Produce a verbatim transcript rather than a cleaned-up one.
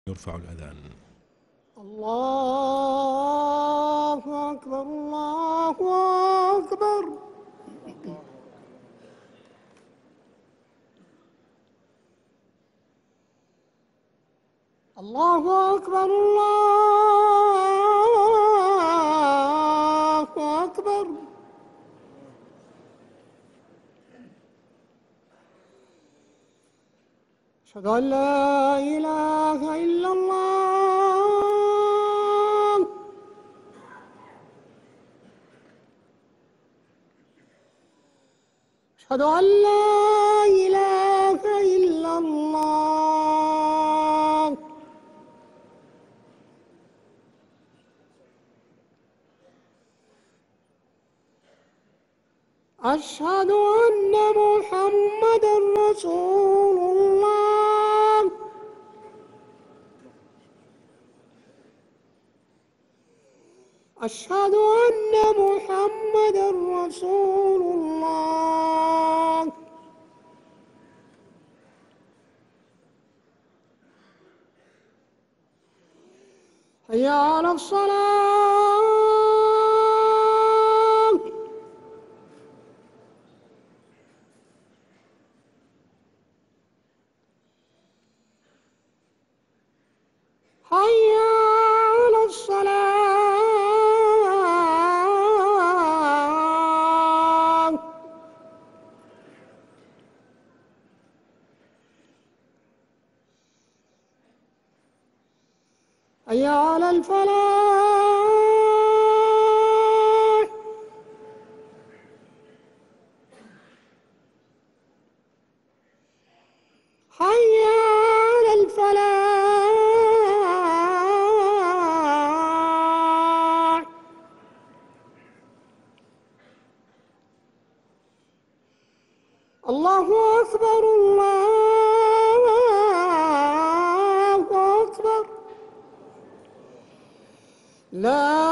يرفع الأذان. الله أكبر الله أكبر. الله أكبر الله أكبر. أشهد أن لا إله إلا الله. أشهد أن لا إله إلا الله. أشهد أن محمدًا رسول الله. أشهد أن محمدًا رسول الله. حي على الصلاة. حي على الصلاة. حي على الفلاح. حي على الفلاح. الله أكبر الله أكبر. لا